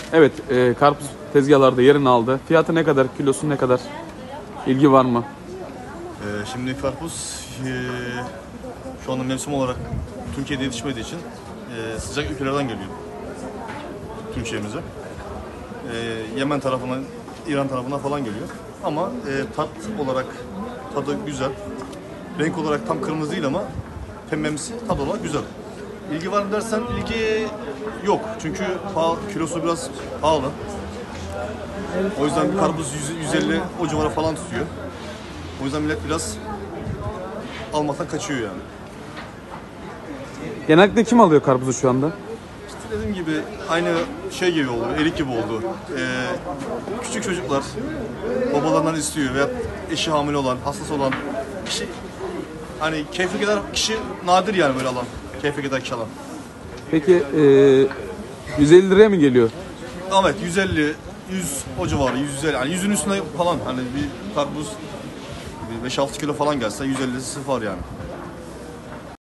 Evet, karpuz tezgahlarda yerini aldı. Fiyatı ne kadar, kilosu ne kadar? İlgi var mı? Şimdi karpuz şu anda mevsim olarak Türkiye'de yetişmediği için sıcak ülkelerden geliyor Türkiye'mize. Yemen tarafından, İran tarafından falan geliyor. Ama tat olarak tadı güzel. Renk olarak tam kırmızı değil ama pembemsi, tat olarak güzel. İlgi var mı dersen ilgi yok. Çünkü kilosu biraz pahalı. O yüzden bir karpuz 150 o civara falan tutuyor. O yüzden millet biraz almaktan kaçıyor yani. Genellikle kim alıyor karpuzu şu anda? İşte dediğim gibi aynı şey gibi oldu, erik gibi oldu. Küçük çocuklar babalarından istiyor veya eşi hamile olan, hastası olan kişi, hani keyfe kadar kişi nadir yani böyle alan, keyfe kadar kişi alan. Peki 150 liraya mı geliyor? Evet 150, 100 o civarı, 150 yani 100'ün üstünde falan hani bir karpuz 5-6 kilo falan gelse 150'si var yani.